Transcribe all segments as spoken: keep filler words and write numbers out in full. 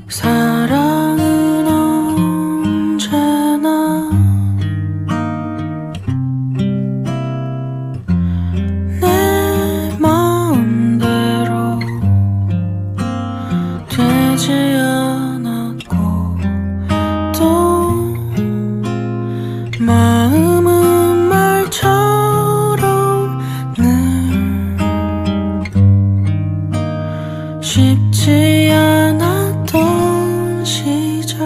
사랑은 언제나 내 마음대로 되지 않았고 또 마음은 말처럼 늘 쉽지 않았던 시절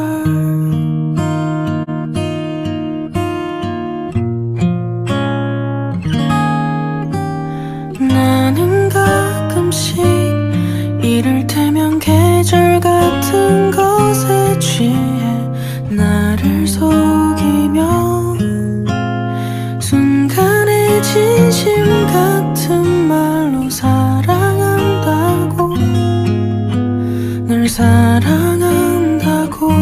나는 가끔씩 이를테면 계절 같은 것에 취해 나를 속이며 순간의 진심 같은 말로 사랑한다고 널 사랑한다고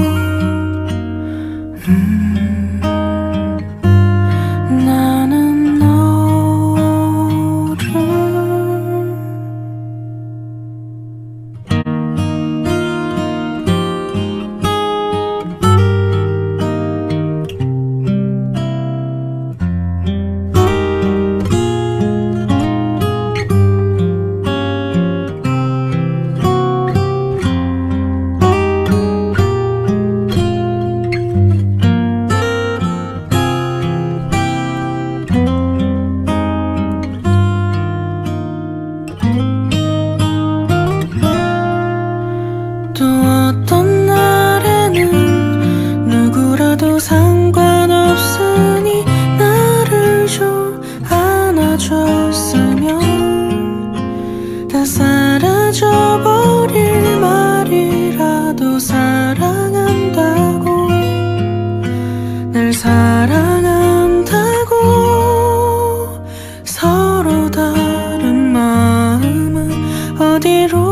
음, 나는 너를 또 어떤 날에는 누구라도 상관없으니 나를 좀 안아줬으면 다 사라져버릴 말이라도 사랑한다고 날 사랑한다고 서로 다른 마음은 어디로